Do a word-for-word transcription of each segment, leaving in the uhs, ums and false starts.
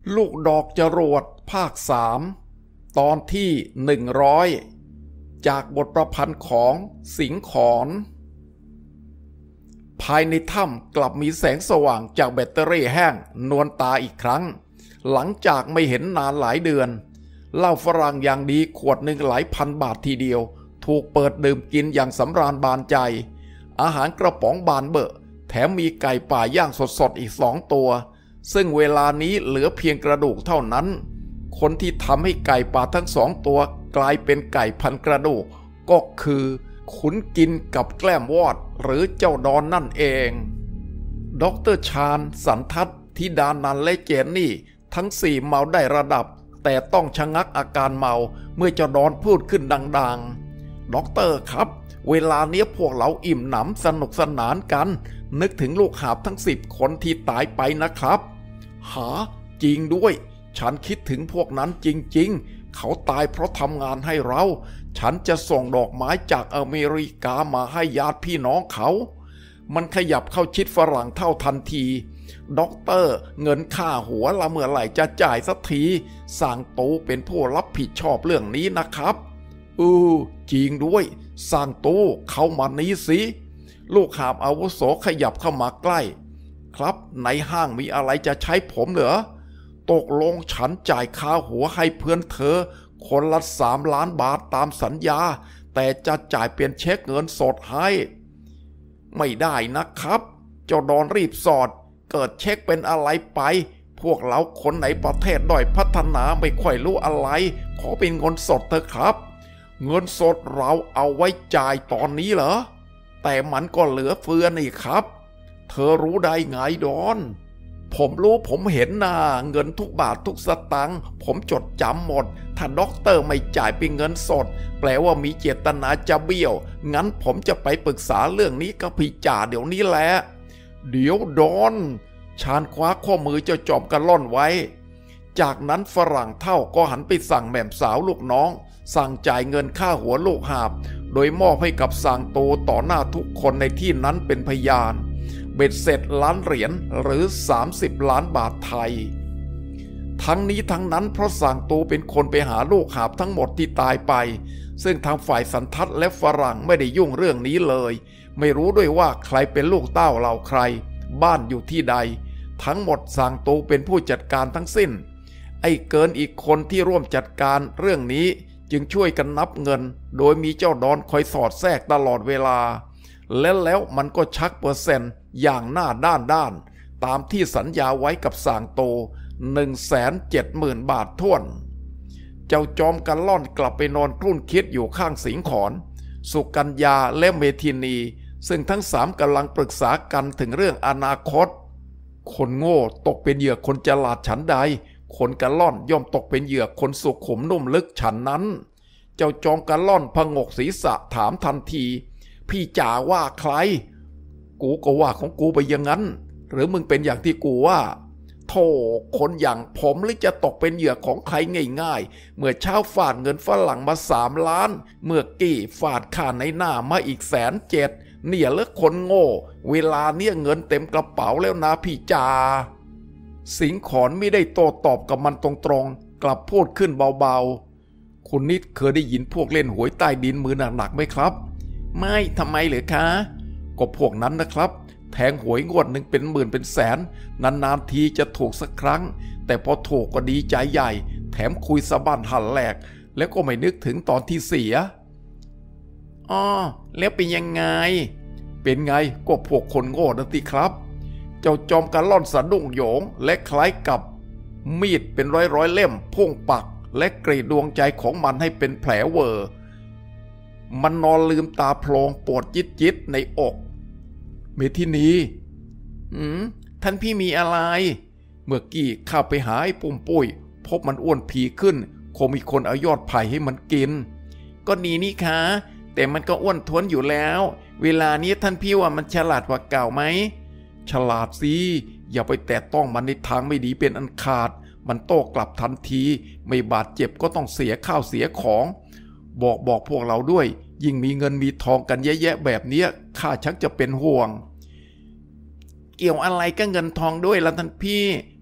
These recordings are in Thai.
ลูกดอกจรวดภาคสามตอนที่หนึ่งร้อยจากบทประพันธ์ของสิงห์ขอนภายในถ้ำกลับมีแสงสว่างจากแบตเตอรี่แห้งนวลตาอีกครั้งหลังจากไม่เห็นนานหลายเดือนเหล้าฝรั่งอย่างดีขวดหนึ่งหลายพันบาททีเดียวถูกเปิดดื่มกินอย่างสำราญบานใจอาหารกระป๋องบานเบอะแถมมีไก่ป่าย่างสดๆอีกสองตัวซึ่งเวลานี้เหลือเพียงกระดูกเท่านั้นคนที่ทำให้ไก่ป่าทั้งสองตัวกลายเป็นไก่พันกระดูกก็คือขุนกินกับแกล้มวอดหรือเจ้าดอนนั่นเองดร.ชาญสันทัศน์ธิดานันและเจนนี่ทั้งสี่เมาได้ระดับแต่ต้องชะงักอาการเมาเมื่อเจ้าดอนพูดขึ้นดังๆด็อกเตอร์ครับเวลาเนี้ยพวกเราอิ่มหนำสนุกสนานกันนึกถึงลูกหาบทั้งสิบคนที่ตายไปนะครับหาจริงด้วยฉันคิดถึงพวกนั้นจริงๆเขาตายเพราะทำงานให้เราฉันจะส่งดอกไม้จากอเมริกามาให้ญาติพี่น้องเขามันขยับเข้าชิดฝรั่งเท่าทันทีด็อกเตอร์เงินค่าหัวละเมื่อไหร่จะจ่ายสักทีสั่งตูเป็นผู้รับผิดชอบเรื่องนี้นะครับอือจริงด้วยสั่งตูเข้ามานี้สิลูกหาบอาวุโสขยับเข้ามาใกล้ครับในห้างมีอะไรจะใช้ผมเหรอตกลงฉันจ่ายค่าหัวให้เพื่อนเธอคนละสามล้านบาทตามสัญญาแต่จะจ่ายเป็นเช็คเงินสดให้ไม่ได้นะครับเจ้าดอนรีบสอดเกิดเช็คเป็นอะไรไปพวกเราคนไหนประเทศด้อยพัฒนาไม่ค่อยรู้อะไรขอเป็นเงินสดเถอะครับเงินสดเราเอาไว้จ่ายตอนนี้เหรอแต่มันก็เหลือเฟือนี่ครับเธอรู้ได้ไงดอนผมรู้ผมเห็นนะเงินทุกบาททุกสตางค์ผมจดจำหมดถ้าด็อกเตอร์ไม่จ่ายเป็นเงินสดแปลว่ามีเจตนาจะเบี้ยวงั้นผมจะไปปรึกษาเรื่องนี้กับพี่จ่าเดี๋ยวนี้แหละเดี๋ยวดอนชาญคว้าข้อมือเจ้าจอมกระล่อนไว้จากนั้นฝรั่งเท่าก็หันไปสั่งแม่มสาวลูกน้องสั่งจ่ายเงินค่าหัวลูกหาบโดยมอบให้กับสางโตต่อหน้าทุกคนในที่นั้นเป็นพยานเบ็ดเสร็จล้านเหรียญหรือสามสิบล้านบาทไทยทั้งนี้ทั้งนั้นเพราะสางโตเป็นคนไปหาลูกหาบทั้งหมดที่ตายไปซึ่งทางฝ่ายสันทัดและฝรั่งไม่ได้ยุ่งเรื่องนี้เลยไม่รู้ด้วยว่าใครเป็นลูกเต้าเหล่าใครบ้านอยู่ที่ใดทั้งหมดสางโตเป็นผู้จัดการทั้งสิ้นไอ้เกินอีกคนที่ร่วมจัดการเรื่องนี้จึงช่วยกันนับเงินโดยมีเจ้าดอนคอยสอดแทรกตลอดเวลาและแล้วมันก็ชักเปอร์เซ็นต์อย่างหน้าด้านด้านตามที่สัญญาไว้กับสางโต หนึ่งแสนเจ็ดหมื่น บาทถ้วนเจ้าจอมกันล่อนกลับไปนอนครุ่นคิดอยู่ข้างสิงขอนสุกัญญาและเมทินีซึ่งทั้งสามกำลังปรึกษากันถึงเรื่องอนาคตคนโง่ตกเป็นเหยื่อคนฉลาดฉันใดคนกันล่อนย่อมตกเป็นเหยื่อคนสุขุมนุ่มลึกฉันนั้นเจ้าจอมกันล่อนพงกศีรษะถามทันทีพี่จ๋าว่าใครกูก็ว่าของกูไปอย่างนั้นหรือมึงเป็นอย่างที่กูว่าโธ่คนอย่างผมหรือจะตกเป็นเหยื่อของใครง่ายๆเมื่อเช้าฝาดเงินฝรั่งมาสามล้านเมื่อกี้ฝาดค่าในหน้ามาอีกแสนเจ็ดเนี่ยเลิกคนโง่เวลาเนี่ยเงินเต็มกระเป๋าแล้วนะพี่จ๋าสิงขอนไม่ได้โต้ตอบกับมันตรงๆกลับพูดขึ้นเบาๆคุณนิดเคยได้ยินพวกเล่นหวยใต้ดินมือหนักๆไหมครับไม่ทำไมเหรอคะก็พวกนั้นนะครับแทงหวยงวดหนึ่งเป็นหมื่นเป็นแสนนานๆทีจะถูกสักครั้งแต่พอถูกก็ดีใจใหญ่แถมคุยสะบั้นหันแหลกแล้วก็ไม่นึกถึงตอนที่เสียอ๋อแล้วเป็นยังไงเป็นไงก็พวกคนโง่นั่นสิครับเจ้าจอมกันล่อนสะดุ้งโหยงและคล้ายกับมีดเป็นร้อยๆเล่มพุ่งปักและกรีดดวงใจของมันให้เป็นแผลเวอร์มันนอนลืมตาโพลงปวดจิตจิตในอกเมทินีอืมท่านพี่มีอะไรเมื่อกี้ข้าไปหาไอ้ปุ่มปุ้ยพบมันอ้วนผีขึ้นคงมีคนเอายอดไผ่ให้มันกินก็ดีนี่คะแต่มันก็อ้วนท้วนอยู่แล้วเวลานี้ท่านพี่ว่ามันฉลาดกว่าเก่าไหมฉลาดสิอย่าไปแตะต้องมันในทางไม่ดีเป็นอันขาดมันโต้กลับทันทีไม่บาดเจ็บก็ต้องเสียข้าวเสียของบอกบอกพวกเราด้วยยิ่งมีเงินมีทองกันแยะๆแบบนี้ข้าชักจะเป็นห่วงเกี่ยวอะไรกับเงินทองด้วยล่ะท่านพี่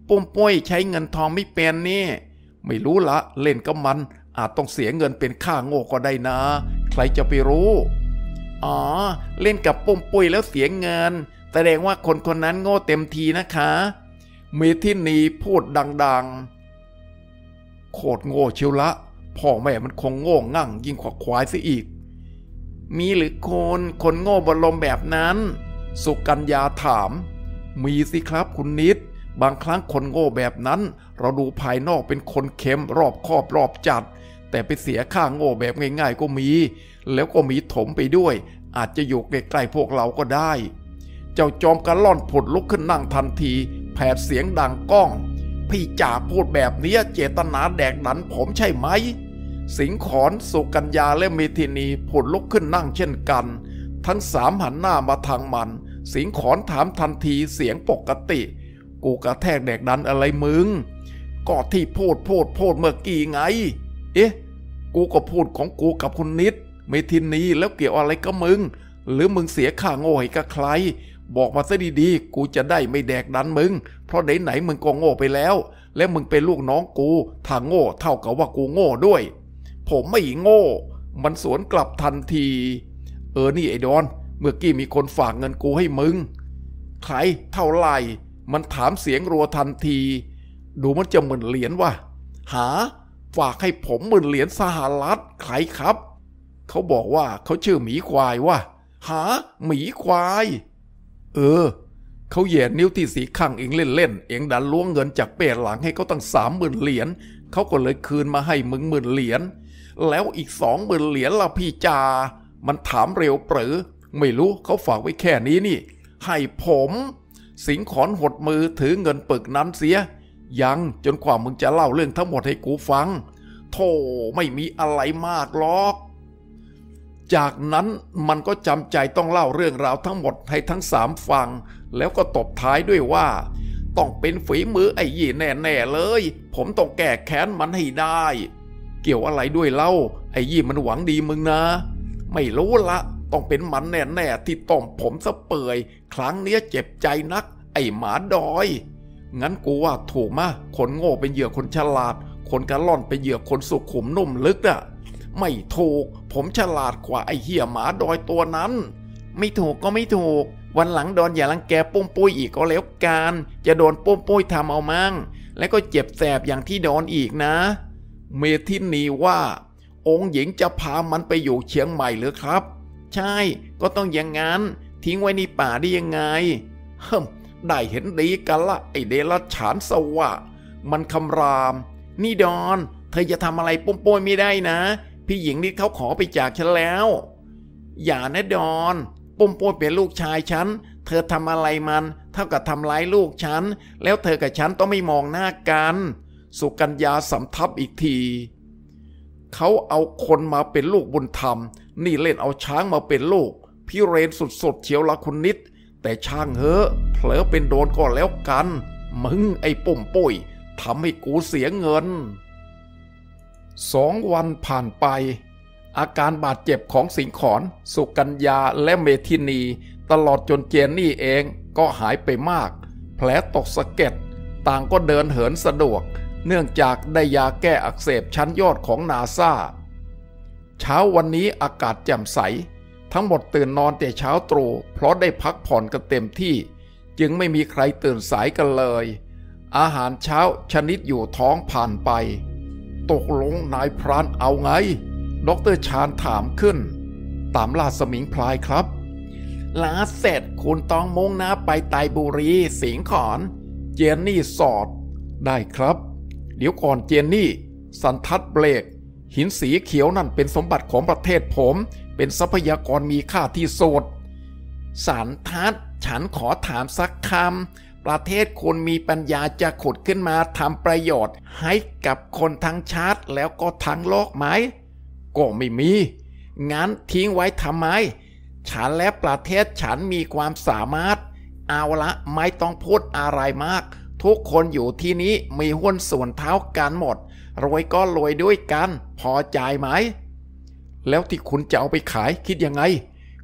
ปุ้มปุ้ยใช้เงินทองไม่เป็นนี่ไม่รู้ละเล่นกับมันอาจต้องเสียเงินเป็นค่าโง่ก็ได้นะใครจะไปรู้อ๋อเล่นกับปุ้มปุ้ยแล้วเสียเงินแสดงว่าคนคนนั้นโง่เต็มทีนะคะเมทินีพูดดังๆโคตรโง่เชียวละพ่อแม่มันคงโง่งั่งยิ่งกว่าควายซะอีกมีหรือคนคนโง่บนลมแบบนั้นสุกัญญาถามมีสิครับคุณนิดบางครั้งคนโง่แบบนั้นเราดูภายนอกเป็นคนเข้มรอบคอบรอบจัดแต่ไปเสียค่าโง่แบบง่ายๆก็มีแล้วก็มีถมไปด้วยอาจจะอยู่ใกล้ๆพวกเราก็ได้เจ้าจอมกระล่อนผุดลุกขึ้นนั่งทันทีแผดเสียงดังก้องพี่จ่าพูดแบบนี้เจตนาแดกดันผมใช่ไหมสิงขรสุกัญญาและเมทินีผุดลุกขึ้นนั่งเช่นกันทั้งสามหันหน้ามาทางมันสิงขรถามทันทีเสียงปกติกูกระแทกแดกดันอะไรมึงก็ที่พูดพูดพูดเมื่อกี้ไงเอ๊ะกูก็พูดของกูกับคุณนิดเมทินีแล้วเกี่ยวอะไรกับมึงหรือมึงเสียค่าโง่ให้กับใครบอกมาซะดีๆกูจะได้ไม่แดกดันมึงเพราะไหนๆมึงก็โง่ไปแล้วและมึงเป็นลูกน้องกูถ้าโง่เท่ากับว่ากูโง่ด้วยผมไม่โง่มันสวนกลับทันทีเออนี่ไอ้ดอนเมื่อกี้มีคนฝากเงินกูให้มึงใครเท่าไหร่มันถามเสียงรัวทันทีดูมันจะหมื่นเหรียญวะหาฝากให้ผมหมื่นเหรียญสหรัฐใครครับเขาบอกว่าเขาชื่อหมีควายวะหาหมีควายเออเขาแย่นิ้วที่สีข้างเองเล่นๆเองดันล้วงเงินจากเป้หลังให้เขาตั้งสามหมื่นเหรียญเขาก็เลยคืนมาให้มึงหมื่นเหรียญแล้วอีกสองหมื่นเหรียญล่ะพี่จามันถามเร็วเปรือไม่รู้เขาฝากไว้แค่นี้นี่ให้ผมสิงขรหดมือถือเงินปึกนั้นเสียยังจนกว่ามึงจะเล่าเรื่องทั้งหมดให้กูฟังโธ่ไม่มีอะไรมากหรอกจากนั้นมันก็จำใจต้องเล่าเรื่องราวทั้งหมดให้ทั้งสามฟังแล้วก็ตบท้ายด้วยว่าต้องเป็นฝีมือไอ้ยี่แน่ๆเลยผมต้องแก้แค้นมันให้ได้เกี่ยวอะไรด้วยเล่าไอ้ยี่มันหวังดีมึงนะไม่รู้ละต้องเป็นมันแน่ๆที่ต้มผมซะเปื่อยครั้งเนี้ยเจ็บใจนักไอ้หมาดอยงั้นกูว่าถูกมะคนโง่เป็นเหยื่อคนฉลาดคนกระล่อนเป็นเหยื่อคนสุขุมนุ่มลึกอะไม่ถูกผมฉลาดกว่าไอ้เหี้ยหมาดอยตัวนั้นไม่ถูกก็ไม่ถูกวันหลังดอนอย่ารังแกปุ้มปุ้ยอีกก็แล้วกันจะโดนปุ้มปุ้ยทำเอามั่งและก็เจ็บแสบอย่างที่โดนอีกนะเมทินีว่าองค์หญิงจะพามันไปอยู่เชียงใหม่หรือครับใช่ก็ต้องอย่างงั้นทิ้งไว้ในป่าได้ยังไงเฮ้มได้เห็นดีกันละไอเดรัจฉานสวะมันคำรามนี่ดอนเธอจะทำอะไรปุ้มปุ้ยไม่ได้นะพี่หญิงนี่เขาขอไปจากฉันแล้วอย่านะดอนปุ้มปุ้ยเป็นลูกชายฉันเธอทำอะไรมันเท่ากับทำร้ายลูกฉันแล้วเธอกับฉันต้องไม่มองหน้ากันสุกัญญาสำทับอีกทีเขาเอาคนมาเป็นลูกบุญธรรมนี่เล่นเอาช้างมาเป็นลูกพี่เรนสุดๆเชียวละคุณนิดแต่ช่างเหอะเผลอเป็นโดนก็แล้วกันมึงไอ้ปุ้มปุ้ยทำให้กูเสียเงินสองวันผ่านไปอาการบาดเจ็บของสิงขรสุกัญญาและเมทินีตลอดจนเจนนี่เองก็หายไปมากแผลตกสะเก็ดต่างก็เดินเหินสะดวกเนื่องจากได้ยาแก้อักเสบชั้นยอดของนาซาเช้าวันนี้อากาศแจ่มใสทั้งหมดตื่นนอนแต่เช้าตรู่เพราะได้พักผ่อนกันเต็มที่จึงไม่มีใครตื่นสายกันเลยอาหารเช้าชนิดอยู่ท้องผ่านไปตกลงนายพรานเอาไงดร.ชาญถามขึ้นตามล่าสมิงพลายครับลาเสร็จคุณต้องมุ่งหน้าไปไตรบุรีสิงขรเจนนี่สอดได้ครับเดี๋ยวก่อนเจนนี่สันทัดเบรกหินสีเขียวนั่นเป็นสมบัติของประเทศผมเป็นทรัพยากรมีค่าที่สุดสันทัดฉันขอถามสักคำประเทศคุณมีปัญญาจะขุดขึ้นมาทำประโยชน์ให้กับคนทั้งชาติแล้วก็ทั้งโลกไหมก็ไม่มีงั้นทิ้งไว้ทำไมฉันและประเทศฉันมีความสามารถเอาละไม่ต้องพูดอะไรมากทุกคนอยู่ที่นี้มีหุ้นส่วนเท่ากันหมดรวยก็รวยด้วยกันพอใจไหมแล้วที่คุณจะเอาไปขายคิดยังไง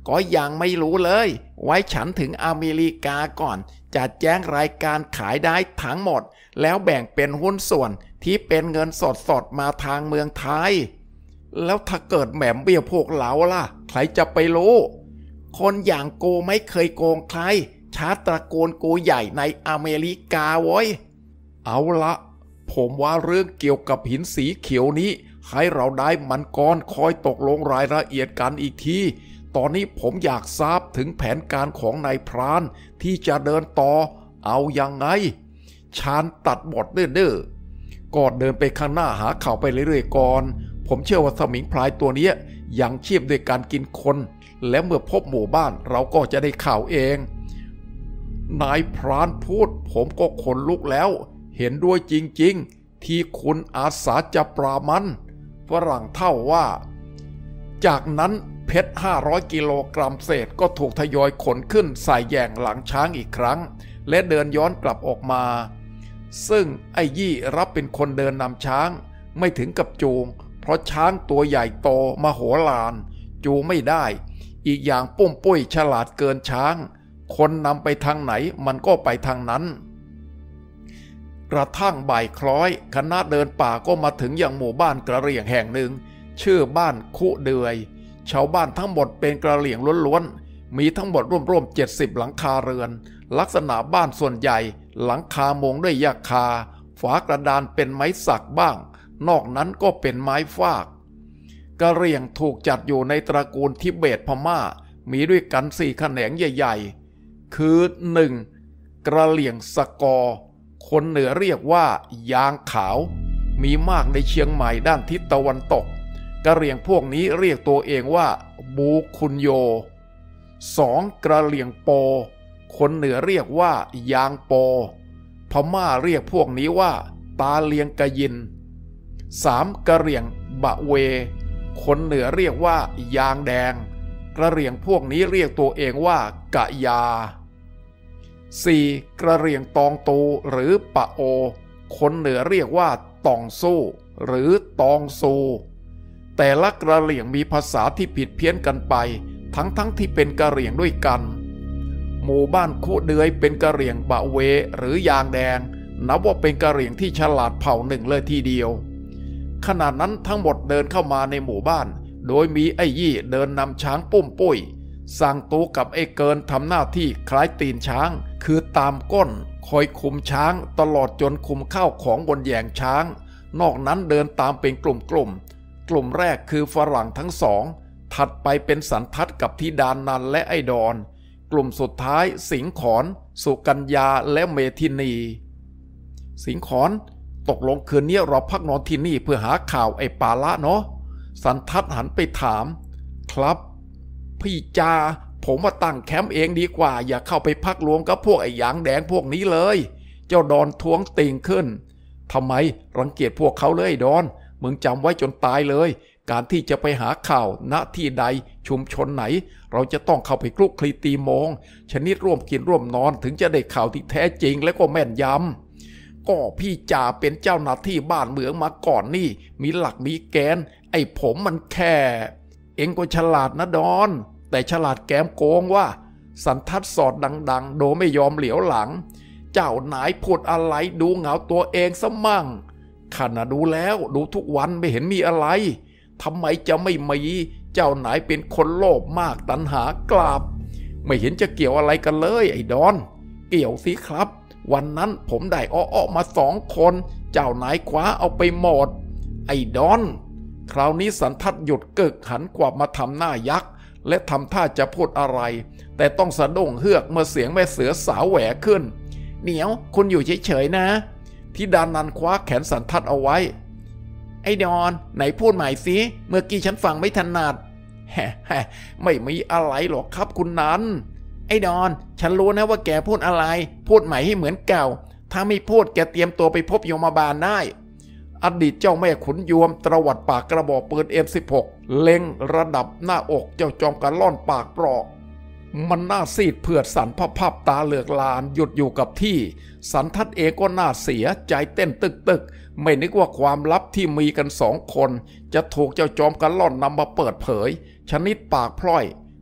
ก็ยังไม่รู้เลยไว้ฉันถึงอเมริกาก่อนจะแจ้งรายการขายได้ทั้งหมดแล้วแบ่งเป็นหุ้นส่วนที่เป็นเงินสดสดมาทางเมืองไทยแล้วถ้าเกิดแหม่มเบี้ยพวกเราล่ะใครจะไปรู้คนอย่างกูไม่เคยโกงใครชาติตระกูลกูใหญ่ในอเมริกาโว้ยเอาละผมว่าเรื่องเกี่ยวกับหินสีเขียวนี้ให้เราได้มันก่อนคอยตกลงรายละเอียดกันอีกทีตอนนี้ผมอยากทราบถึงแผนการของนายพรานที่จะเดินต่อเอายังไงชาญตัดบทดื้อๆก็เดินไปข้างหน้าหาข่าวไปเรื่อยๆก่อนผมเชื่อว่าสมิงพรายตัวนี้ยังชีพด้วยการกินคนและเมื่อพบหมู่บ้านเราก็จะได้ข่าวเองนายพรานพูดผมก็ขนลุกแล้วเห็นด้วยจริงๆที่คุณอาสาจะปรามันฝรั่งเท่าว่าจากนั้นเพชรห้าร้อยกิโลกรัมเศษก็ถูกทยอยขนขึ้นใส่แย่งหลังช้างอีกครั้งและเดินย้อนกลับออกมาซึ่งไอ้ยี่รับเป็นคนเดินนำช้างไม่ถึงกับจูงเพราะช้างตัวใหญ่โตมโหฬารจูงไม่ได้อีกอย่างปุ้มปุ้ยฉลาดเกินช้างคนนำไปทางไหนมันก็ไปทางนั้นกระทั่งบ่ายคล้อยคณะเดินป่าก็มาถึงอย่างหมู่บ้านกระเหรี่ยงแห่งหนึ่งชื่อบ้านคุเดือยชาวบ้านทั้งหมดเป็นกระเหรี่ยงล้วนๆมีทั้งหมดร่วมๆเจ็ดสิบหลังคาเรือนลักษณะบ้านส่วนใหญ่หลังคามุงด้วยหญ้าคาฝากระดานเป็นไม้สักบ้างนอกนั้นก็เป็นไม้ฟากกระเหรี่ยงถูกจัดอยู่ในตระกูลทิเบตพม่ามีด้วยกันสี่แขนงใหญ่ๆคือ หนึ่ง. กระเหรี่ยงสกอร์คนเหนือเรียกว่ายางขาวมีมากในเชียงใหม่ด้านทิศตะวันตกกระเหรี่ยงพวกนี้เรียกตัวเองว่าบูคุนโย สอง. กระเหรี่ยงโปคนเหนือเรียกว่ายางโปพม่าเรียกพวกนี้ว่าตาเลียงกะยิน สาม. กระเหรี่ยงบะเวคนเหนือเรียกว่ายางแดงกระเหรี่ยงพวกนี้เรียกตัวเองว่ากะยา สี่. กระเหรี่ยงตองตูหรือปะโอคนเหนือเรียกว่าตองสู้หรือตองซูแต่ละกระเหรี่ยงมีภาษาที่ผิดเพี้ยนกันไปทั้งๆ ท, ที่เป็นกระเหรี่ยงด้วยกันหมู่บ้านคุเดือยเป็นกระเหรี่ยงบะเวหรือยางแดงนับว่าเป็นกระเหรี่ยงที่ฉลาดเผ่าหนึ่งเลยทีเดียวขณะนั้นทั้งหมดเดินเข้ามาในหมู่บ้านโดยมีไอ้ยี่เดินนำช้างปุ้มปุ้ยสั่งตูกับไอ้เกินทำหน้าที่คล้ายตีนช้างคือตามก้นคอยคุมช้างตลอดจนคุมข้าวของบนแยงช้างนอกนั้นเดินตามเป็นกลุ่มๆ กลุ่มกลุ่มแรกคือฝรั่งทั้งสองถัดไปเป็นสันทัดกับธิดานันและไอ้ดอนกลุ่มสุดท้ายสิงขอนสุกัญญาและเมธินีสิงขอนตกลงคืนนี้เราพักนอนที่นี่เพื่อหาข่าวไอ้ปาละเนาะสันทัดหันไปถามครับพี่จาผมมาตั้งแคมป์เองดีกว่าอย่าเข้าไปพักรวมกับพวกไอ้หยางแดงพวกนี้เลยเจ้าดอนท้วงติงขึ้นทำไมรังเกียจพวกเขาเลยดอนมึงจำไว้จนตายเลยการที่จะไปหาข่าวณที่ใดชุมชนไหนเราจะต้องเข้าไปคลุกคลีตีมงชนิดร่วมกินร่วมนอนถึงจะได้ข่าวที่แท้จริงและก็แม่นยำก็พี่จ่าเป็นเจ้าหน้าที่บ้านเมืองมาก่อนนี่มีหลักมีแกนไอ้ผมมันแค่เอ็งก็ฉลาดนะดอนแต่ฉลาดแกมโกงว่าสันทัดสอดดังๆโดยไม่ยอมเหลียวหลังเจ้านายพูดอะไรดูเหงาตัวเองซะมั่งข้าน่ะดูแล้วดูทุกวันไม่เห็นมีอะไรทำไมจะไม่มีเจ้านายเป็นคนโลภมากตัณหากราบไม่เห็นจะเกี่ยวอะไรกันเลยไอ้ดอนเกี่ยวสิครับวันนั้นผมได้อ้อๆมาสองคนเจ้านายคว้าเอาไปหมดไอ้ดอนคราวนี้สันทัดหยุดกึกหันกว่ามาทำหน้ายักษ์และทำท่าจะพูดอะไรแต่ต้องสะดุ้งเฮือกเมื่อเสียงแม่เสือสาวแหวกขึ้นเหนียวคุณอยู่เฉยๆนะที่ดานันคว้าแขนสันทัดเอาไว้ไอ้ดอนไหนพูดใหม่สิเมื่อกี้ฉันฟังไม่ถนัดแฮะไม่มีอะไรหรอกครับคุณนันไอ้ดอนฉันรู้นะว่าแกพูดอะไรพูดใหม่ให้เหมือนเก่าถ้าไม่พูดแกเตรียมตัวไปพบโยมบาลได้อดีตเจ้าแม่ขุนยวมตระวัดปากกระบอกปืน เอ็ม สิบหก เล็งระดับหน้าอกเจ้าจอมกันล่อนปากปลอกมันหน้าซีดเผือดสันพับๆตาเหลือกลานหยุดอยู่กับที่สันทัดเองก็น่าเสียใจเต้นตึกๆไม่นึกว่าความลับที่มีกันสองคนจะถูกเจ้าจอมกันล่อนนำมาเปิดเผยชนิดปากพล่อย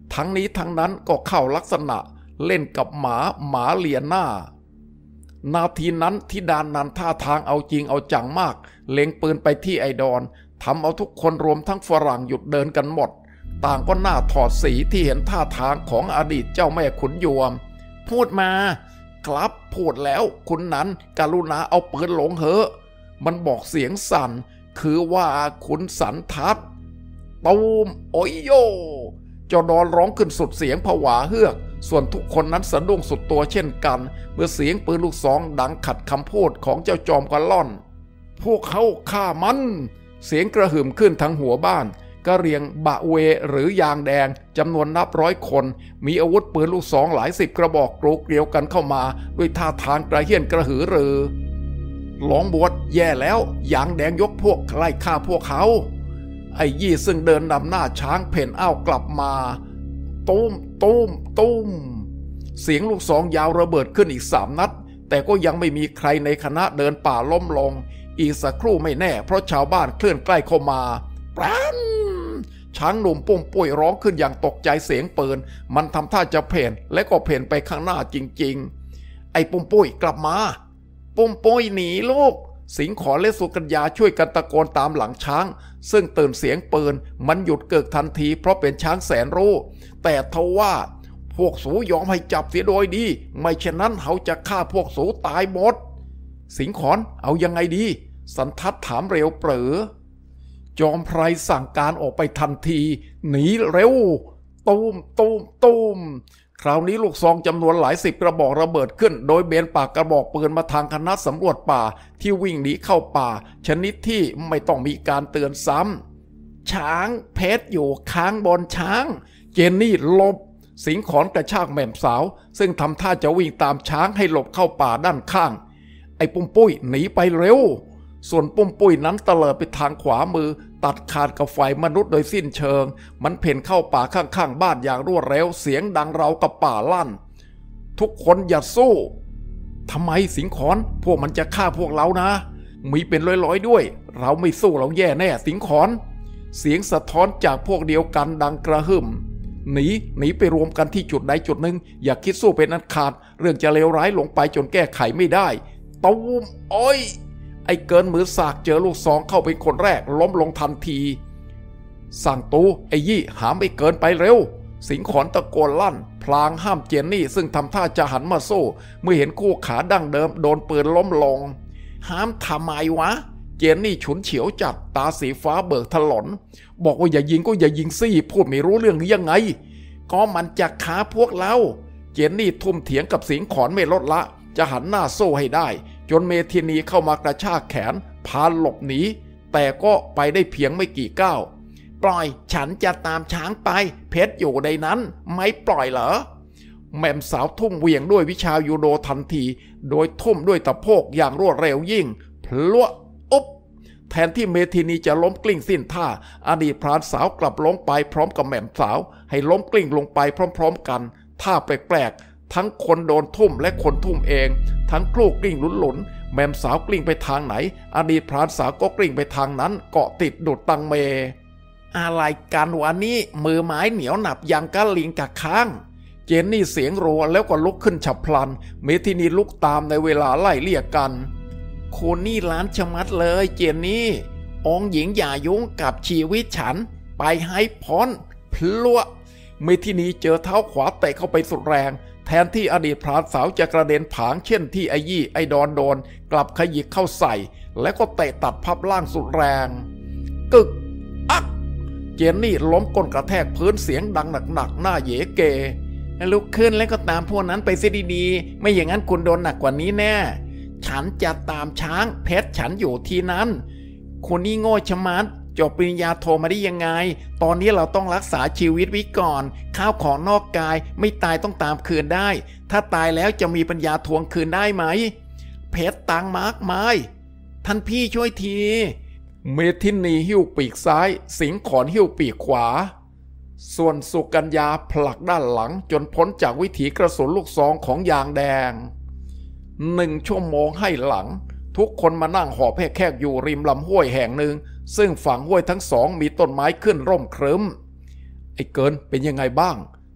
ทั้งนี้ทั้งนั้นก็เข้าลักษณะเล่นกับหมาหมาเลียหน้านาทีนั้นธิดานันท่าทางเอาจริงเอาจังมากเล็งปืนไปที่ไอดอนทำเอาทุกคนรวมทั้งฝรั่งหยุดเดินกันหมดต่างก็หน้าถอดสีที่เห็นท่าทางของอดีตเจ้าแม่ขุนยวมพูดมาครับพูดแล้วคุณนั้นกรุณาเอาปืนหลงเหอะมันบอกเสียงสั่นคือว่าคุณสันทัดตูมโอยโยเจ้าดอนร้องขึ้นสุดเสียงผวาเฮือกส่วนทุกคนนั้นสะดุ้งสุดตัวเช่นกันเมื่อเสียงปืนลูกซองดังขัดคำพูดของเจ้าจอมกะล่อนพวกเขาฆ่ามันเสียงกระหึ่มขึ้นทั้งหัวบ้านกะเหรี่ยงบะเวหรือยางแดงจำนวนนับร้อยคนมีอาวุธปืนลูกซองหลายสิบกระบอกกรูเกลียวกันเข้ามาด้วยท่าทางกระเฮี้ยนกระหือรือหลองบวชแย่แล้วยางแดงยกพวกไล่ฆ่าพวกเขาไอ้ยี่ซึ่งเดินนำหน้าช้างเพ่นอ้าวกลับมาตุ้มตุ้มตุ้มเสียงลูกซองยาวระเบิดขึ้นอีกสามนัดแต่ก็ยังไม่มีใครในคณะเดินป่าล้มลงอีกสักครู่ไม่แน่เพราะชาวบ้านเคลื่อนใกล้เข้ามาปรันช้างหนุ่มปุ้มปุ้ยร้องขึ้นอย่างตกใจเสียงปืนมันทำท่าจะเพ่นและก็เพ่นไปข้างหน้าจริงๆไอ้ปุ้มปุ้ยกลับมาปุ้มปุ้ยหนีลูกสิงขอและสุกัญญาช่วยกันตะโกนตามหลังช้างซึ่งตื่นเสียงปืนมันหยุดเกิกทันทีเพราะเป็นช้างแสนรู้แต่ทว่าพวกสูยอมให้จับเสียโดยดีไม่เช่นนั้นเขาจะฆ่าพวกสูตายหมดสิงขอนเอายังไงดีสันทัดถามเร็วเปรอจอมไพรสั่งการออกไปทันทีหนีเร็วตูมตูมตูมคราวนี้ลูกซองจำนวนหลายสิบกระบอกระเบิดขึ้นโดยเบนปากกระบอกปืนมาทางคณะสำรวจป่าที่วิ่งหนีเข้าป่าชนิดที่ไม่ต้องมีการเตือนซ้ำช้างเพชรอยู่ค้างบนช้างเจนนี่หลบสิงขอนกระชากแม่มสาวซึ่งทำท่าจะวิ่งตามช้างให้หลบเข้าป่าด้านข้างไอ้ปุ้มปุ้ยหนีไปเร็วส่วนปุ้มปุ้ยนั้นเตลิดไปทางขวามือตัดขาดกับฝ่ายมนุษย์โดยสิ้นเชิงมันเพ่นเข้าป่าข้างๆบ้านอย่างรวดเร็วเสียงดังราวกับป่าลั่นทุกคนอย่าสู้ทำไมสิงขอนพวกมันจะฆ่าพวกเรานะมีเป็นร้อยๆด้วยเราไม่สู้เราแย่แน่สิงขอนเสียงสะท้อนจากพวกเดียวกันดังกระหึ่มหนีหนีไปรวมกันที่จุดใดจุดหนึ่งอย่าคิดสู้เป็นอันขาดเรื่องจะเลวร้ายลงไปจนแก้ไขไม่ได้ตูมอ้อยไอ้เกินมือสากเจอลูกซองเข้าเป็นคนแรกล้มลงทันทีสั่งตูไอ้ยี่หามไอ้เกินไปเร็วสิงขอนตะโกนลั่นพลางห้ามเจนนี่ซึ่งทำท่าจะหันมาสู้เมื่อเห็นคู่ขาดั้งเดิมโดนปืนล้มลงห้ามทำไมวะเจนนี่ฉุนเฉียวจัดตาสีฟ้าเบิกถลนบอกว่าอย่ายิงก็อย่ายิงสิพูดไม่รู้เรื่องหรือยังไงก็มันจะฆ่าพวกเราเจนนี่ทุ่มเถียงกับสิงขอนไม่ลดละจะหันหน้าสู้ให้ได้จนเมทินีเข้ามากระชากแขนพาหลบหนีแต่ก็ไปได้เพียงไม่กี่ก้าวปล่อยฉันจะตามช้างไปเพชรอยู่ในนั้นไม่ปล่อยเหรอแม่มสาวทุ่มเหวี่ยงด้วยวิชายูโดทันทีโดยทุ่มด้วยตะโพกอย่างรวดเร็วยิ่งพลัวอุ๊บแทนที่เมทินีจะล้มกลิ้งสิ้นท่าอดีตพรานสาวกลับล้มไปพร้อมกับแม่มสาวให้ล้มกลิ้งลงไปพร้อมๆกันท่าแปลกๆทั้งคนโดนทุ่มและคนทุ่มเองทั้งคลูกกลิ้งหลุนๆแม่มสาวกลิ้งไปทางไหนอดีตพรานสาวก็กลิ้งไปทางนั้นเกาะติดดุดตังเมอะไรกันวันนี้มือไม้เหนียวหนับยังกะลิงกะค้างเจนนี่เสียงรัวแล้วก็ลุกขึ้นฉับพลันเมทินีลุกตามในเวลาไล่เลี่ยกันคนนี่ล้านชะมัดเลยเจนนี่องหญิงอย่ายุ่งกับชีวิตฉันไปให้พ้นพลัวเมทินีเจอเท้าขวาเตะเข้าไปสุดแรงแทนที่อดีตพรานสาวจะกระเด็นผางเช่นที่ไอ้ยี่ไอ้ดอนโดนกลับขยิกเข้าใส่และก็เตะตัดพับล่างสุดแรงกึกอักเจนนี่ล้มก้นกระแทกพื้นเสียงดังหนักๆหน้าเยเกลุกขึ้นแล้วก็ตามพวกนั้นไปเสียดีๆไม่อย่างนั้นคุณโดนหนักกว่านี้แน่ฉันจะตามช้างเพชรฉันอยู่ที่นั้นคนนี้โง่ชะมัดจบปริญญาโทมาได้ยังไงตอนนี้เราต้องรักษาชีวิตไว้ก่อนข้าวของนอกกายไม่ตายต้องตามคืนได้ถ้าตายแล้วจะมีปัญญาทวงคืนได้ไหมเพชรตังมากมายท่านพี่ช่วยทีเมทินีหิ้วปีกซ้ายสิงขอนหิ้วปีกขวาส่วนสุกัญญาผลักด้านหลังจนพ้นจากวิถีกระสุนลูกซองของยางแดงหนึ่งชั่วโมงให้หลังทุกคนมานั่งหอบแหกๆอยู่ริมลำห้วยแห่งหนึ่งซึ่งฝั่งห้วยทั้งสองมีต้นไม้ขึ้นร่มเคริมไอ้เกินเป็นยังไงบ้าง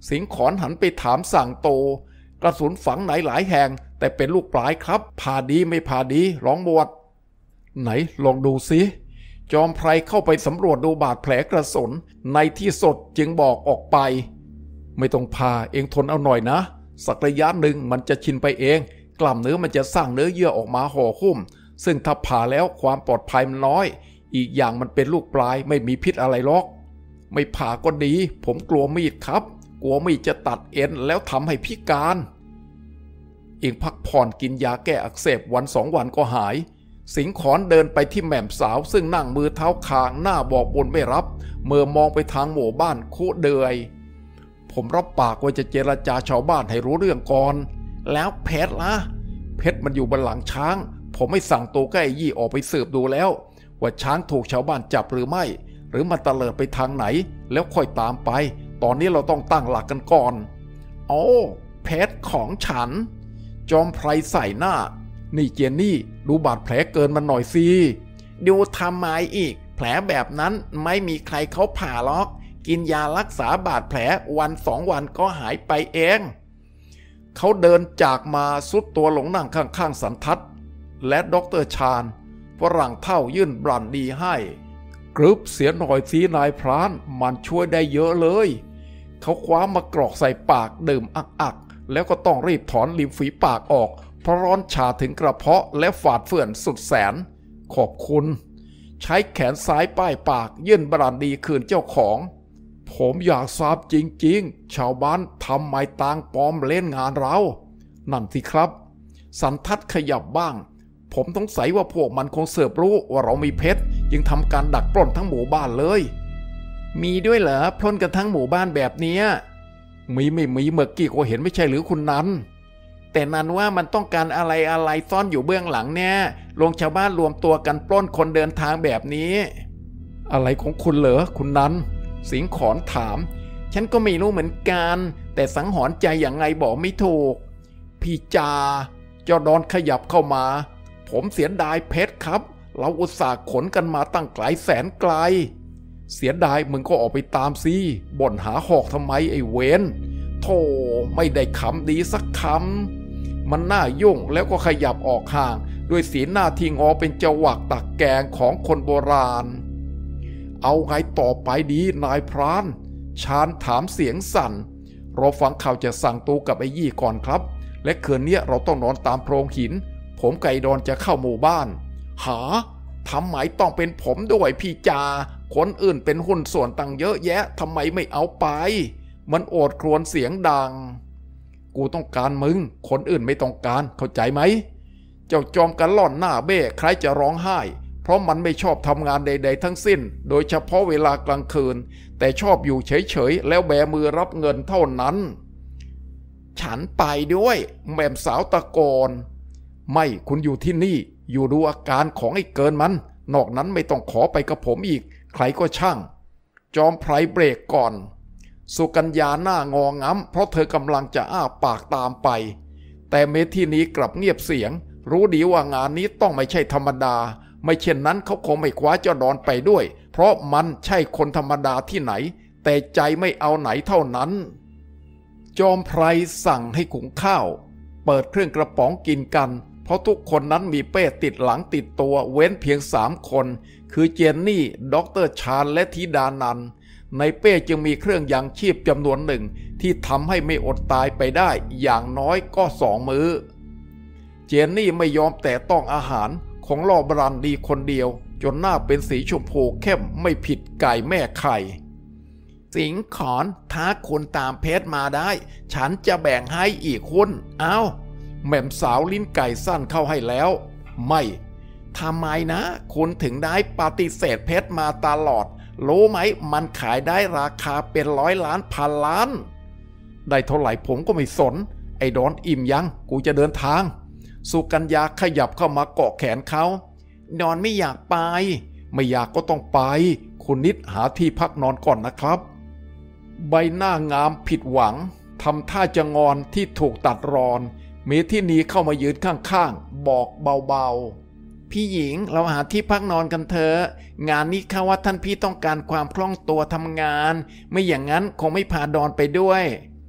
สิงขอนหันไปถามสั่งโตกระสุนฝังไหนหลายแห่งแต่เป็นลูกปลายครับผ่าดีไม่ผ่าดีร้องหมวดไหนลองดูสิจอมไพรเข้าไปสำรวจดูบาดแผลกระสุนในที่สดจึงบอกออกไปไม่ต้องผ่าเองทนเอาหน่อยนะสักระยะหนึ่งมันจะชินไปเองกล้ามเนื้อมันจะสร้างเนื้อเยื่อออกมาห่อหุ้มซึ่งถ้าผ่าแล้วความปลอดภัยมันน้อยอีกอย่างมันเป็นลูกปลายไม่มีพิษอะไรหรอกไม่ผ่าก็ดีผมกลัวมีดครับกลัวมีดจะตัดเอ็นแล้วทำให้พิการเองพักผ่อนกินยาแก้อักเสบวันสองวันก็หายสิงขอนเดินไปที่แม่มสาวซึ่งนั่งมือเท้าคางหน้าบอกบนไม่รับเมื่อมองไปทางหมู่บ้านคุเดยผมรับปากว่าจะเจรจาชาวบ้านให้รู้เรื่องก่อนแล้วเพชรล่ะเพชรมันอยู่บนหลังช้างผมไม่สั่งตัวใกล้ยี่ออกไปสืบดูแล้วว่าช้างถูกชาวบ้านจับหรือไม่หรือมันตะเลิดไปทางไหนแล้วค่อยตามไปตอนนี้เราต้องตั้งหลักกันก่อนโอ้เพชรของฉันจอมไพรใส่หน้านี่เจนนี่ดูบาดแผลเกินมันหน่อยสิดูทำไมอีกแผลแบบนั้นไม่มีใครเขาผ่าหรอกกินยารักษาบาดแผลวันสองวันก็หายไปเองเขาเดินจากมาสุดตัวลงนั่งข้างๆสันทัดและด็อกเตอร์ชาญฝรั่งเท่ายื่นบรันดีให้กรึบเสียหน่อยสีนายพรานมันช่วยได้เยอะเลยเขาคว้ามากรอกใส่ปากดื่มอักๆแล้วก็ต้องรีบถอนริมฝีปากออกเพราะร้อนชาถึงกระเพาะและฝาดเฟื่อนสุดแสนขอบคุณใช้แขนซ้ายป้ายปากยื่นบรันดีคืนเจ้าของผมอยากทราบจริงๆชาวบ้านทำไมต่างปลอมเล่นงานเรานั่นสิครับสันทัดขยับบ้างผมสงสัยว่าพวกมันคงเสิร์ฟรู้ว่าเรามีเพชรจึงทำการดักปล้นทั้งหมู่บ้านเลยมีด้วยเหรอปล้นกันทั้งหมู่บ้านแบบนี้มีไม่มีเมื่อกี้ก็เห็นไม่ใช่หรือคุณนันแต่นันว่ามันต้องการอะไรอะไรซ่อนอยู่เบื้องหลังเนี่ยลงชาวบ้านรวมตัวกันปล้นคนเดินทางแบบนี้อะไรของคุณเหรอคุณนันสิงขอนถามฉันก็ไม่รู้เหมือนกันแต่สังหรณ์ใจอย่างไงบอกไม่ถูกพี่จาเจ้าดอนขยับเข้ามาผมเสียดายเพชรครับเราอุตส่าห์ขนกันมาตั้งไกลแสนไกลเสียดายมึงก็ออกไปตามสิบ่นหาหอกทำไมไอ้เวนโธ่ไม่ได้คำดีสักคำมันน่ายุ่งแล้วก็ขยับออกห่างด้วยสีหน้าที่งอเป็นจวักตักแกงของคนโบราณเอาไงต่อไปดีนายพรานชาญถามเสียงสั่นเราฟังข่าวจะสั่งตูกับไอ้ยี่ก่อนครับและคืนนี้เราต้องนอนตามโพรงหินผมไก่ดอนจะเข้าหมู่บ้านหาทำไมต้องเป็นผมด้วยพี่จาคนอื่นเป็นหุ้นส่วนตั้งเยอะแยะทำไมไม่เอาไปมันโอดครวญเสียงดังกูต้องการมึงคนอื่นไม่ต้องการเข้าใจไหมเจ้าจอมกันหล่อนหน้าเบ้ใครจะร้องไห้เพราะมันไม่ชอบทำงานใดๆทั้งสิ้นโดยเฉพาะเวลากลางคืนแต่ชอบอยู่เฉยๆแล้วแบมือรับเงินเท่านั้นฉันไปด้วยแม่มสาวตะโกนไม่คุณอยู่ที่นี่อยู่ดูอาการของไอ้เกินมันนอกนั้นไม่ต้องขอไปกับผมอีกใครก็ช่างจอมไพรเบรกก่อนสุกัญญาหน้างองำเพราะเธอกำลังจะอ้าปากตามไปแต่เมธีนีกลับเงียบเสียงรู้ดีว่างานนี้ต้องไม่ใช่ธรรมดาไม่เช่นนั้นเขาคงไม่คว้าเจ้าดอนไปด้วยเพราะมันใช่คนธรรมดาที่ไหนแต่ใจไม่เอาไหนเท่านั้นจอมไพรสั่งให้หุงข้าวเปิดเครื่องกระป๋องกินกันเพราะทุกคนนั้นมีเป้ติดหลังติดตัวเว้นเพียงสามคนคือเจนนี่ด็อกเตอร์ชาญและธิดานันท์ในเป้จึงมีเครื่องยังชีพจำนวนหนึ่งที่ทำให้ไม่อดตายไปได้อย่างน้อยก็สองมื้อเจนนี่ไม่ยอมแต่ต้องอาหารของลอบรันดีคนเดียวจนหน้าเป็นสีชมพูเข้มไม่ผิดไก่แม่ไข่สิงขอนถ้าคุณตามเพชรมาได้ฉันจะแบ่งให้อีกคุณเอาแม่มสาวลิ้นไก่สั้นเข้าให้แล้วไม่ทำไมนะคุณถึงได้ปฏิเสธเพชรมาตลอดรู้ไหมมันขายได้ราคาเป็นร้อยล้านพันล้านได้เท่าไหร่ผมก็ไม่สนไอ้ดอนอิ่มยังกูจะเดินทางสุกัญญาขยับเข้ามาเกาะแขนเขาดอนไม่อยากไปไม่อยากก็ต้องไปคุณนิดหาที่พักนอนก่อนนะครับใบหน้างามผิดหวังทำท่าจะงอนที่ถูกตัดรอนเมธินีเข้ามายืนข้างๆบอกเบาๆพี่หญิงเราหาที่พักนอนกันเถอะงานนี้ข้าว่าท่านพี่ต้องการความคล่องตัวทำงานไม่อย่างนั้นคงไม่พาดอนไปด้วย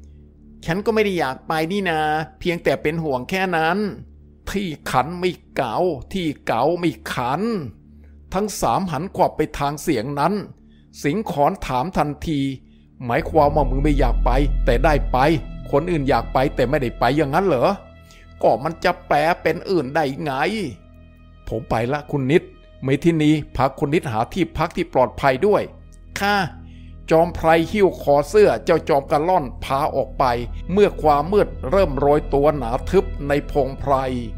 ฉันก็ไม่ได้อยากไปนี่นาเพียงแต่เป็นห่วงแค่นั้นที่ขันไม่เก๋าที่เก๋าไม่ขันทั้งสามหันขวับไปทางเสียงนั้นสิงขอนถามทันทีหมายความว่ามึงไม่อยากไปแต่ได้ไปคนอื่นอยากไปแต่ไม่ได้ไปอย่างนั้นเหรอก็มันจะแปลเป็นอื่นได้ไงผมไปละคุณนิดเมทินีพาคุณนิดหาที่พักที่ปลอดภัยด้วยค่ะจอมไพรหิ้วคอเสื้อเจ้าจอมกระล่อนพาออกไปเมื่อความมืดเริ่มโรยตัวหนาทึบในพงไพร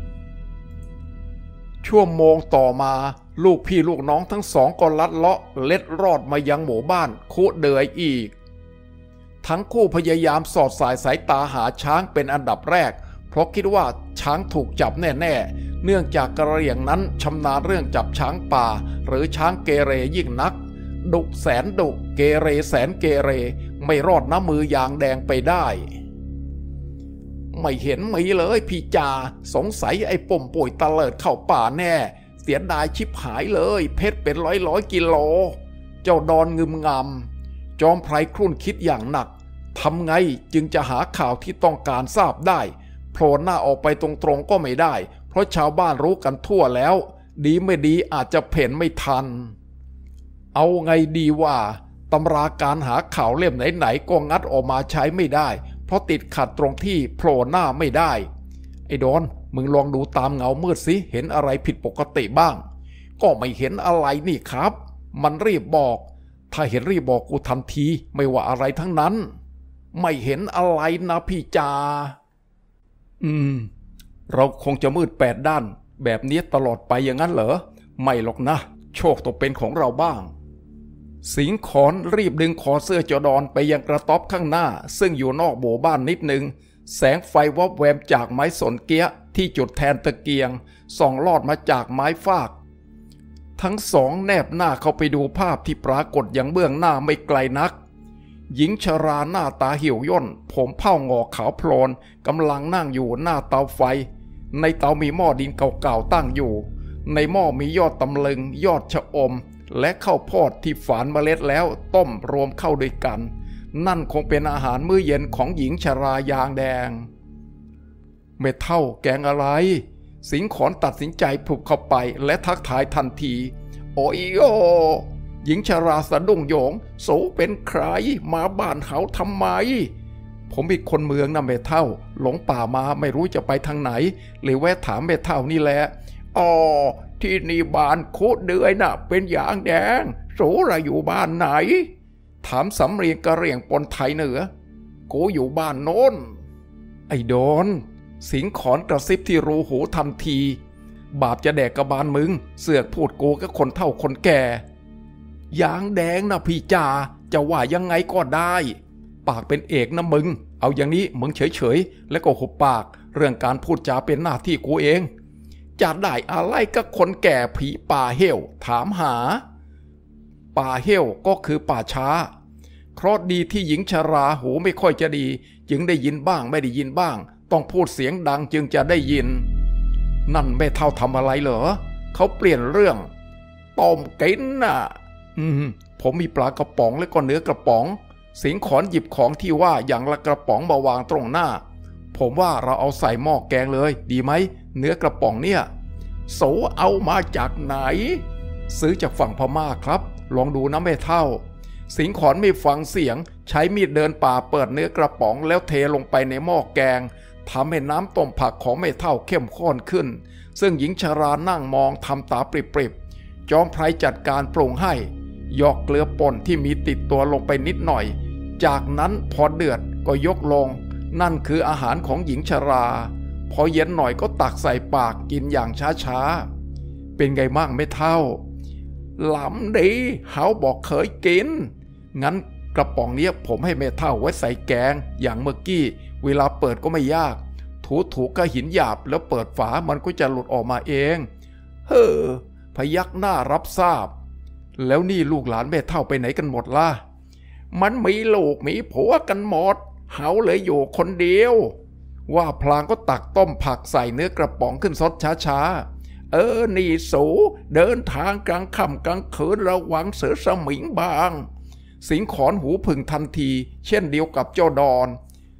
ชั่วโมงต่อมาลูกพี่ลูกน้องทั้งสองก็ลัดเลาะเล็ดรอดมายังหมู่บ้านคุเดือยอีกทั้งคู่พยายามสอดสายสายตาหาช้างเป็นอันดับแรกเพราะคิดว่าช้างถูกจับแน่ๆเนื่องจากกระเหรี่ยงนั้นชำนาญเรื่องจับช้างป่าหรือช้างเกเรยิ่งนักดุแสนดุเกเรแสนเกเรไม่รอดน้ำมือยางแดงไปได้ไม่เห็นมีเลยพี่จ่าสงสัยไอ้ป่มป่วยตะเลิดเข้าป่าแน่เสียดายชิบหายเลยเพชรเป็นร้อยร้อยกิโลเจ้าดอนงึมงำจอมไพรครุ่นคิดอย่างหนักทำไงจึงจะหาข่าวที่ต้องการทราบได้โผล่หน้าออกไปตรงๆก็ไม่ได้เพราะชาวบ้านรู้กันทั่วแล้วดีไม่ดีอาจจะเพ่นไม่ทันเอาไงดีว่าตำราการหาข่าวเล่มไหนๆก็งัดออกมาใช้ไม่ได้เพราะติดขัดตรงที่โผล่หน้าไม่ได้ไอ้ดอนมึงลองดูตามเงามืดสิเห็นอะไรผิดปกติบ้างก็ไม่เห็นอะไรนี่ครับมันรีบบอกถ้าเห็นรีบบอกกูทันทีไม่ว่าอะไรทั้งนั้นไม่เห็นอะไรนะพี่จาอืมเราคงจะมืดแปดด้านแบบนี้ตลอดไปอย่างนั้นเหรอไม่หรอกนะโชคต้องเป็นของเราบ้างสิงขอนรีบดึงคอเสื้อจอดอนไปยังกระต๊อบข้างหน้าซึ่งอยู่นอกหมู่บ้านนิดนึงแสงไฟวอบแวมจากไม้สนเกี้ยที่จุดแทนตะเกียงส่องลอดมาจากไม้ฟากทั้งสองแนบหน้าเข้าไปดูภาพที่ปรากฏอย่างเบื้องหน้าไม่ไกลนักหญิงชราหน้าตาเหี่ยวย่นผมเผ้างอกขาวโพลนกำลังนั่งอยู่หน้าเตาไฟในเตามีหม้อดินเก่าๆตั้งอยู่ในหม้อมียอดตำลึงยอดชะอมและข้าวโพดที่ฝานเมล็ดแล้วต้มรวมเข้าด้วยกันนั่นคงเป็นอาหารมื้อเย็นของหญิงชรายางแดงเม็ดเท่าแกงอะไรสิงขอนตัดสินใจผุบเข้าไปและทักทายทันทีโอ้ยโอหญิงชราสะดุ้งโยงโสเป็นใครมาบ้านเขาทำไมผมเป็นคนเมืองนะเม็ดเท่าหลงป่ามาไม่รู้จะไปทางไหนเลยแวะถามเม็ดเท่านี่แหละอ๋อที่นี่บ้านคุเดือยน่ะเป็นอย่างแดงโสระอยู่บ้านไหนถามสำเรียงกระเหรี่ยงปนไทยเหนือกูอยู่บ้านโน้นไอ้โดนสิงขอนกระซิบที่รูหูทันทีบาปจะแดกกระบาลมึงเสือกพูดกูก็คนเฒ่าคนแก่ยางแดงนะพี่จ่าจะว่ายังไงก็ได้ปากเป็นเอกนะมึงเอาอย่างนี้มึงเฉยๆแล้วก็หุบปากเรื่องการพูดจาเป็นหน้าที่กูเองจะได้อะไรก็คนแก่ผีป่าเหี้ยวถามหาป่าเหี้ยวก็คือป่าช้าเคราะห์ดีที่หญิงชราหูไม่ค่อยจะดีจึงได้ยินบ้างไม่ได้ยินบ้างต้องพูดเสียงดังจึงจะได้ยินนั่นแม่เท่าทำอะไรเหรอเขาเปลี่ยนเรื่องต้มกินน่ะอืมผมมีปลากระป๋องและก็เนื้อกระป๋องสิงขอนหยิบของที่ว่าอย่างละกระป๋องมาวางตรงหน้าผมว่าเราเอาใส่หม้อแกงเลยดีไหมเนื้อกระป๋องเนี่ยโสเอามาจากไหนซื้อจากฝั่งพม่าครับลองดูนะแม่เท่าสิงขอนไม่ฟังเสียงใช้มีดเดินป่าเปิดเนื้อกระป๋องแล้วเทลงไปในหม้อแกงทำให้น้ำต้มผักของแม่เท่าเข้มข้นขึ้นซึ่งหญิงชรานั่งมองทำตาปริบๆจอมไพรจัดการปรุงให้ยอกเกลือป่นที่มีติดตัวลงไปนิดหน่อยจากนั้นพอเดือดก็ยกลงนั่นคืออาหารของหญิงชราพอเย็นหน่อยก็ตักใส่ปากกินอย่างช้าๆเป็นไงบ้างแม่เท่าล้ำดีเฮาบอกเคยกินงั้นกระป๋องนี้ผมให้แม่เท่าไว้ใส่แกงอย่างเมื่อกี้เวลาเปิดก็ไม่ยากถูๆก็หินหยาบแล้วเปิดฝามันก็จะหลุดออกมาเองเฮ้อพยักหน้ารับทราบแล้วนี่ลูกหลานแม่เท่าไปไหนกันหมดล่ะมันมีลูกมีผัวกันหมดเฮาเลยอยู่คนเดียวว่าพลางก็ตักต้มผักใส่เนื้อกระป๋องขึ้นซดช้าๆเออนี่สูเดินทางกลางค่ำกลางคืนระวังเสือสมิงบางสิงขอนหูผึ่งทันทีเช่นเดียวกับเจ้าดอน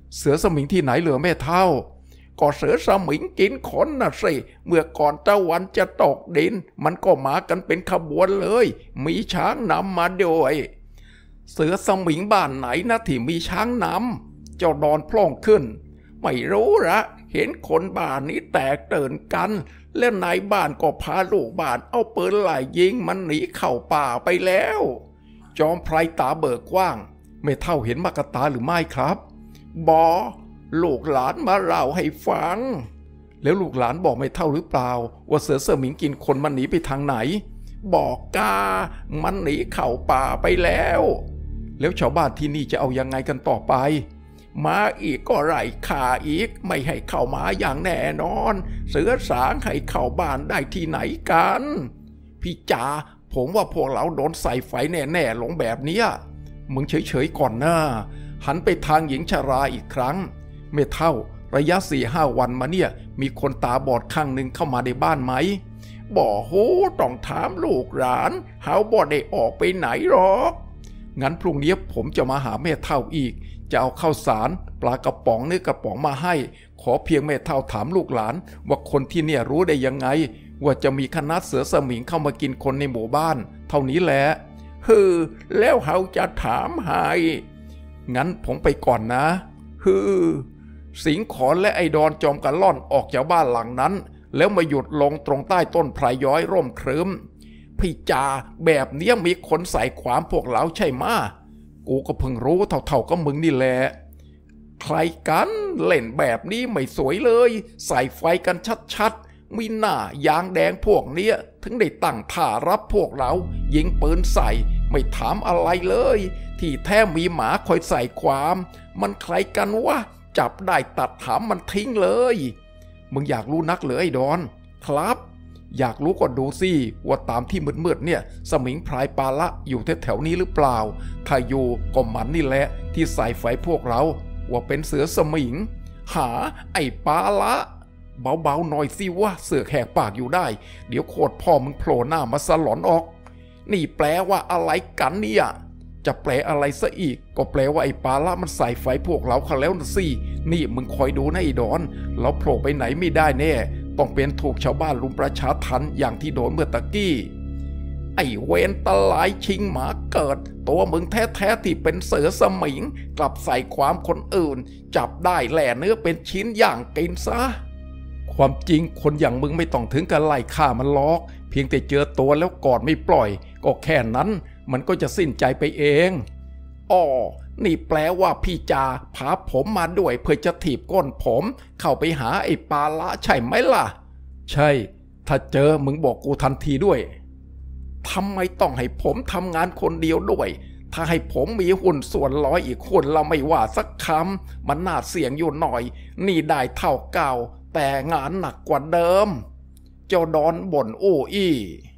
เสือสมิงที่ไหนเหลือแม่เฒ่าก็เสือสมิงกินคนน่ะสิเมื่อก่อนตะวันจะตกดินมันก็มากันเป็นขบวนเลยมีช้างนำมาด้วยเสือสมิงบ้านไหนนะที่มีช้างนำเจ้าดอนพล่องขึ้นไม่รู้ละเห็นคนบ้านนี้แตกตื่นกันและนายบ้านก็พาลูกบ้านเอาปืนไล่ยิงมันหนีเข้าป่าไปแล้วจอมไพรตาเบิกกว้างไม่เท่าเห็นมากตาหรือไม่ครับบอลูกหลานมาเล่าให้ฟังแล้วลูกหลานบอกไม่เท่าหรือเปล่าว่าเสือสมิงกินคนมันหนีไปทางไหนบอกกามันหนีเข้าป่าไปแล้วแล้วชาวบ้านที่นี่จะเอายังไงกันต่อไปมาอีกก็ไล่ข่าอีกไม่ให้เข้ามาอย่างแน่นอนเสือสางให้เข้าบ้านได้ที่ไหนกันพี่จ๋าผมว่าพวกเราโดนใส่ไฟแน่ๆลงแบบนี้มึงเฉยๆก่อนหน้าหันไปทางหญิงชราอีกครั้งไม่เท่าระยะสี่ห้าวันมาเนี่ยมีคนตาบอดข้างหนึ่งเข้ามาในบ้านไหมบ่โหต้องถามลูกหลานเฮาบ่ได้ออกไปไหนหรอกงั้นพรุ่งนี้ผมจะมาหาแม่เท่าอีกจะเอาข้าวสารปลากระป๋องเนื้อกระป๋องมาให้ขอเพียงแม่เท่าถามลูกหลานว่าคนที่เนี่ยรู้ได้ยังไงว่าจะมีคณะเสือสมิงเข้ามากินคนในหมู่บ้านเท่านี้แหละฮือแล้วเฮาจะถามให้งั้นผมไปก่อนนะฮือสิงขอนและไอดอนจอมกันล่อนออกจากบ้านหลังนั้นแล้วมาหยุดลงตรงใต้ต้นไพรย้อยร่มครึ้มพี่จ่าแบบนี้มีคนใส่ความพวกเราใช่ไหมกูก็เพิ่งรู้เท่าๆก็มึงนี่แหละใครกันเล่นแบบนี้ไม่สวยเลยใส่ไฟกันชัดๆมีหน้ายางแดงพวกเนี้ยถึงได้ตั้งท่ารับพวกเรายิงปืนใส่ไม่ถามอะไรเลยที่แท้มีหมาคอยใส่ความมันใครกันวะจับได้ตัดถามมันทิ้งเลยมึงอยากรู้นักเหรอไอ้ดอนครับอยากรู้ก็ดูสิว่าตามที่มืดๆเนี่ยสมิงพรายปาละอยู่แถวๆนี้หรือเปล่าถ้าอยู่ก็มันนี่แหละที่ใส่ไฟพวกเราว่าเป็นเสือสมิงหาไอ้ปาละเบาๆหน่อยสิวะเสือแหกปากอยู่ได้เดี๋ยวโคตรพ่อมึงโผล่หน้ามาสลอนออกนี่แปลว่าอะไรกันเนี่ยจะแปลอะไรซะอีกก็แปลว่าไอ้ปาละมันใส่ไฟพวกเราเขาแล้วนะสินี่มึงคอยดูนะไอ้ดอนเราโผล่ไปไหนไม่ได้แน่ต้องเป็นถูกชาวบ้านรุมประชาทันอย่างที่โดนเมื่อตะกี้ไอ้เวนตะลายชิงหมาเกิดตัวมึงแท้ๆที่เป็นเสือสมิงกลับใส่ความคนอื่นจับได้แหล่เนื้อเป็นชิ้นอย่างกินซะความจริงคนอย่างมึงไม่ต้องถึงกับไล่ฆ่ามันหรอกเพียงแต่เจอตัวแล้วกอดไม่ปล่อยก็แค่นั้นมันก็จะสิ้นใจไปเองอ๋อนี่แปลว่าพี่จาพาผมมาด้วยเพื่อจะถีบก้นผมเข้าไปหาไอ้ปาละใช่ไหมล่ะใช่ถ้าเจอมึงบอกกูทันทีด้วยทำไมต้องให้ผมทำงานคนเดียวด้วยถ้าให้ผมมีหุ้นส่วนร้อยอีกคนเราไม่ว่าสักคำมันน่าเสี่ยงอยู่หน่อยนี่ได้เท่าเก่าแต่งานหนักกว่าเดิมเจ้าดอนบ่นอู้อี้